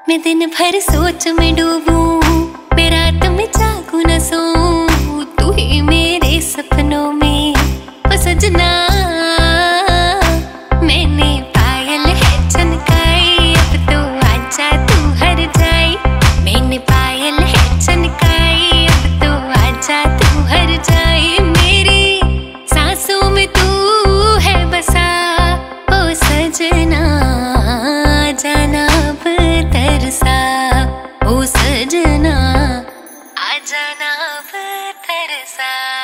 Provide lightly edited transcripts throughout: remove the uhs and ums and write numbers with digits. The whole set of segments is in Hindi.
मैं दिन भर सोच में डूबूं, मैं रात में जागूं न सोऊं, तू ही मेरे सपनों में ओ सजना। मैंने पायल है चनकाई, अब तो आजा तू हर जाई। मैंने पायल है चनकाई, अब तो आजा तू हर जाई। मेरी सांसों में तू है बसा ओ सजना, जाना अब तरसा ओ सजना, आ जाना अब तरसा।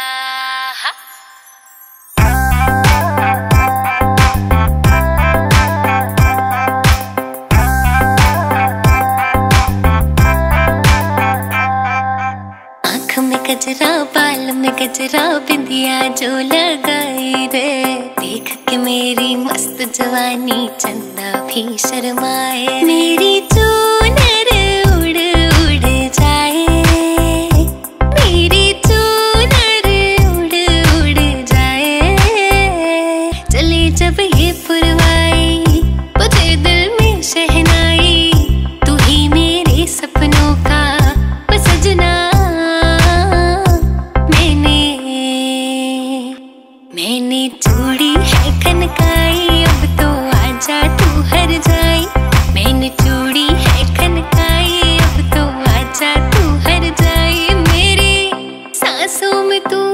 आँख में गजरा, बाल में गजरा, बिंदिया जो लगाई रे, देख के मेरी मस्त जवानी चंदा भी शर्माए। मेरी चूनर उड़ उड़ जाए, मेरी चूनर उड़ उड़ जाए। चले जब ये पुरवाई, बजे दिल में शहनाई, तू ही मेरे सपनों का ओ सजना। मैंने चूड़ी है खनकाई, अब तो आजा तू हर जाई। मैंने चूड़ी है खनकाई, अब तो आजा तू हर जाई। मेरी सांसों में तू